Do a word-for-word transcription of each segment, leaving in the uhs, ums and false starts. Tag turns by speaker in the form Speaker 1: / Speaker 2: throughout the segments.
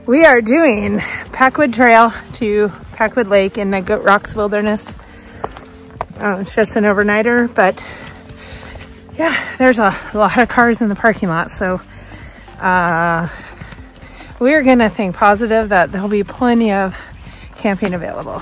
Speaker 1: We are doing Packwood Trail to Packwood Lake in the Goat Rocks Wilderness. Um, it's just an overnighter, but yeah, there's a lot of cars in the parking lot, so uh, we're gonna think positive that there'll be plenty of camping available.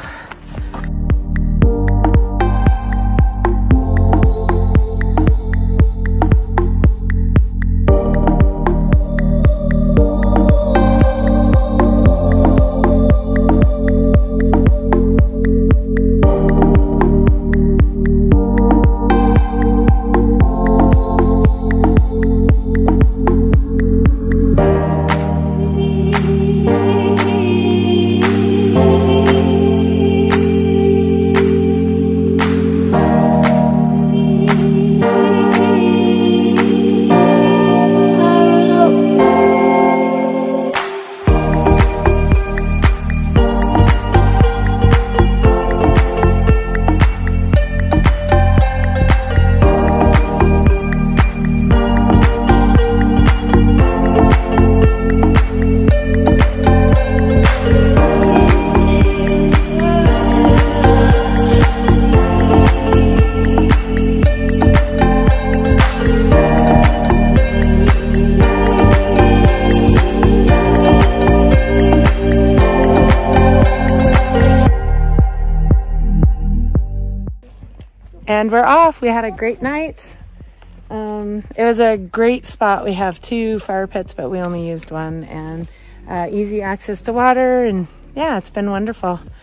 Speaker 1: And we're off. We had a great night. Um, it was a great spot. We have two fire pits, but we only used one, and uh, easy access to water. And yeah, it's been wonderful.